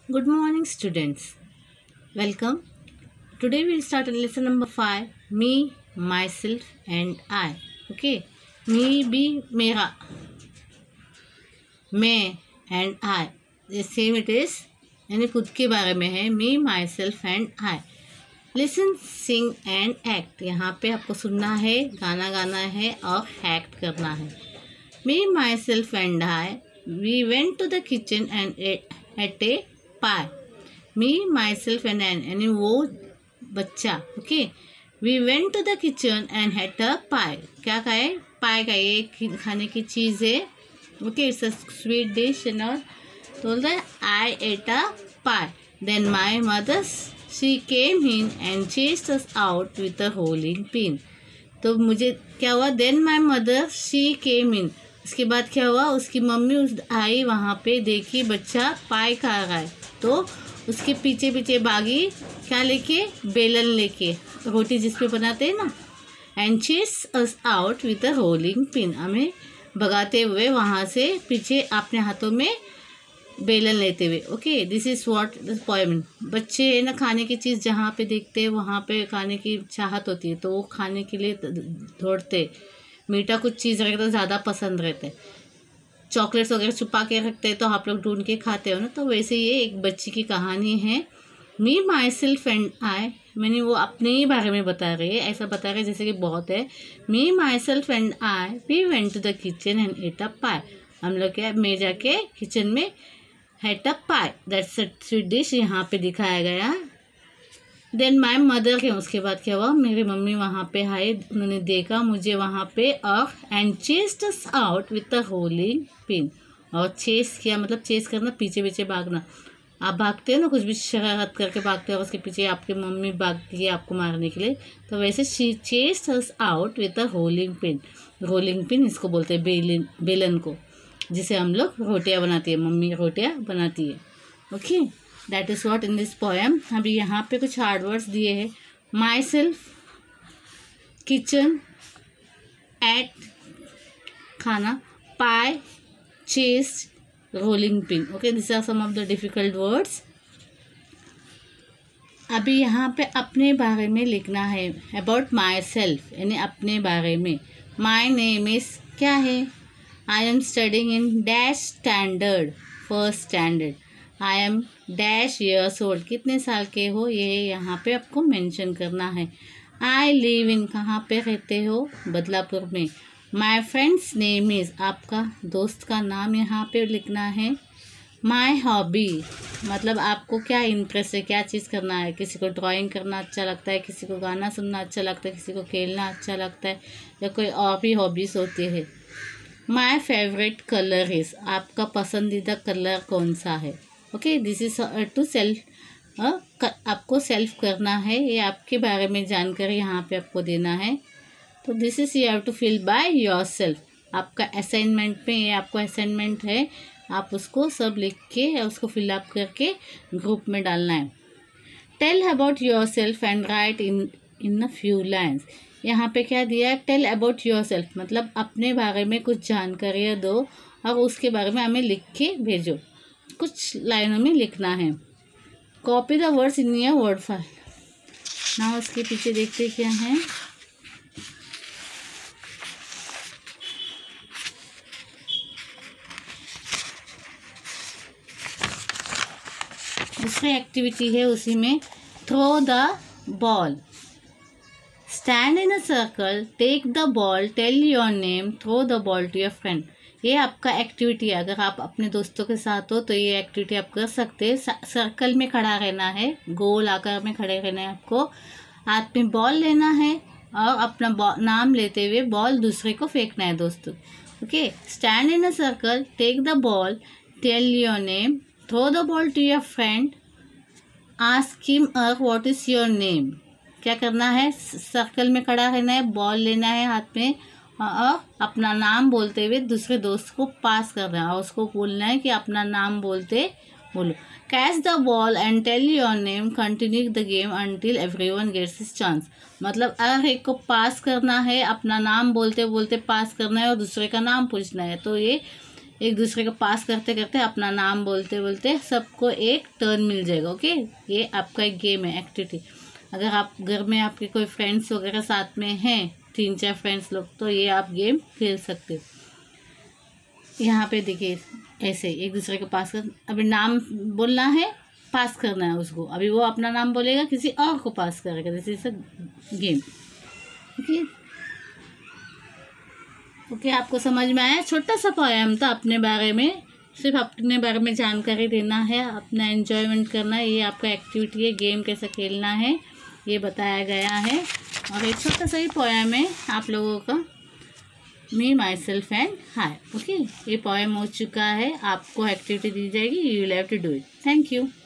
Good morning, students. Welcome. Today we'll start lesson number 5. Me, myself, and I. Okay. Me भी मेरा, मैं and I. The same it is. यानी खुद के बारे में है. Me, myself, and I. Listen, sing and act. यहाँ पे आपको सुनना है, गाना गाना है और एक्ट करना है. Me, myself, and I. We went to the kitchen and ate a pie. Me myself and यानी वो बच्चा. Okay. We went to the kitchen and had a pie. क्या खाए? पाई खाइए. एक खाने की चीज़ है. Okay. It's a sweet dish and और told that I ate a pie. Then my mother, she came in and chased us out with a rolling pin. तो मुझे क्या हुआ? Then my mother, she came in. उसके बाद क्या हुआ? उसकी मम्मी आई वहाँ पे, देखी बच्चा पाई खा रहा है तो उसके पीछे पीछे भागी. क्या लेके? बेलन लेके, रोटी जिस पे बनाते हैं ना. And chase us out with a rolling pin. हमें भगाते हुए वहाँ से पीछे अपने हाथों में बेलन लेते हुए. Okay. This is what the poem. बच्चे ना खाने की चीज़ जहाँ पे देखते हैं वहाँ पे खाने की चाहत होती है तो वो खाने के लिए दौड़ते. मीठा कुछ चीज़ रखे तो ज़्यादा पसंद रहते. चॉकलेट्स वगैरह छुपा के रखते हैं तो आप लोग ढूंढ के खाते हो ना. तो वैसे ये एक बच्ची की कहानी है. Me myself and I. मैंने वो अपने ही बारे में बता रही है. ऐसा बता रहे जैसे कि बहुत है. Me myself and I we went to the kitchen and ate a pie. हम लोग क्या, मैं जाके किचन में had a pie. That's a sweet dish यहाँ पे दिखाया गया. देन माई मदर के उसके बाद क्या हुआ? मेरी मम्मी वहाँ पे आए, उन्होंने देखा मुझे वहाँ पे और and chased us out with a rolling pin. और चेस किया मतलब चेस करना, पीछे पीछे भागना. आप भागते हो ना, कुछ भी शरारत करके भागते हो, उसके पीछे आपकी मम्मी भागती है आपको मारने के लिए. तो वैसे she chased us out with a rolling pin. Rolling pin इसको बोलते हैं बेलन को, जिसे हम लोग रोटियाँ बनाती है. मम्मी रोटियाँ बनाती है. Okay. That is what in this poem. अभी यहाँ पे कुछ हार्ड वर्ड्स दिए हैं. माई सेल्फ, किचन, एट खाना, pie, chased, rolling pin. Okay. This are some of the difficult words. अभी यहाँ पे अपने बारे में लिखना है. अबाउट माई सेल्फ यानी अपने बारे में. माई नेम इज़ क्या है? I am studying in dash standard, first standard. I am dash years old. कितने साल के हो ये यहाँ पे आपको मेंशन करना है. आई लिव इन, कहाँ पे रहते हो? बदलापुर में. माई फ्रेंड्स नेम इज़, आपका दोस्त का नाम यहाँ पे लिखना है. माई हॉबी मतलब आपको क्या इंटरेस्ट है, क्या चीज़ करना है. किसी को ड्राइंग करना अच्छा लगता है, किसी को गाना सुनना अच्छा लगता है, किसी को खेलना अच्छा लगता है, या कोई और भी हॉबीज़ होती है. माई फेवरेट कलर इज़, आपका पसंदीदा कलर कौन सा है. Okay. This is to self. आपको सेल्फ करना है, ये आपके बारे में जानकारी यहाँ पे आपको देना है. तो this is you have to fill by yourself. आपका असाइनमेंट में ये आपको असाइनमेंट है, आप उसको सब लिख के उसको फिलअप करके ग्रुप में डालना है. Tell about yourself and write in a few lines. यहाँ पे क्या दिया है? टेल अबाउट योर सेल्फ मतलब अपने बारे में कुछ जानकारियाँ दो और उसके बारे में हमें लिख के भेजो. कुछ लाइनों में लिखना है. Copy the words in your word file. ना उसके पीछे देखते क्या है. दूसरी एक्टिविटी है उसी में. Throw the ball. Stand in a circle, take the ball, tell your name, throw the ball to your friend. ये आपका एक्टिविटी है. अगर आप अपने दोस्तों के साथ हो तो ये एक्टिविटी आप कर सकते हैं. सर्कल में खड़ा रहना है, गोल आकार में खड़े रहना है आपको. हाथ में बॉल लेना है और अपना नाम लेते हुए बॉल दूसरे को फेंकना है दोस्तों. Okay. Stand in a circle, take the ball, tell your name, throw the ball to your friend, ask him what is your name. क्या करना है? सर्कल में खड़ा रहना है, बॉल लेना है हाथ में और अपना नाम बोलते हुए दूसरे दोस्त को पास करना है और उसको बोलना है कि अपना नाम बोलते बोलो. Catch the ball and tell your name, continue the game until everyone gets his chance. मतलब हर एक को पास करना है, अपना नाम बोलते बोलते पास करना है और दूसरे का नाम पूछना है. तो ये एक दूसरे को पास करते करते अपना नाम बोलते बोलते सबको एक टर्न मिल जाएगा। ओके, ये आपका एक गेम है, एक्टिविटी। अगर आप घर में आपके कोई फ्रेंड्स वगैरह साथ में हैं, 3-4 फ्रेंड्स लोग, तो ये आप गेम खेल सकते हो। यहाँ पे देखिए ऐसे एक दूसरे को पास कर, अभी नाम बोलना है, पास करना है उसको। अभी वो अपना नाम बोलेगा, किसी और को पास करेगा। This is a game. Okay okay, आपको समझ में आया? छोटा सा पोएम था अपने बारे में, सिर्फ अपने बारे में जानकारी देना है, अपना एंजॉयमेंट करना है। ये आपका एक्टिविटी है, गेम कैसे खेलना है ये बताया गया है। और एक छोटा सा ही पोएम है आप लोगों का, me myself and hi. Okay, ये पोएम हो चुका है, आपको एक्टिविटी दी जाएगी, you will have to do it. Thank you.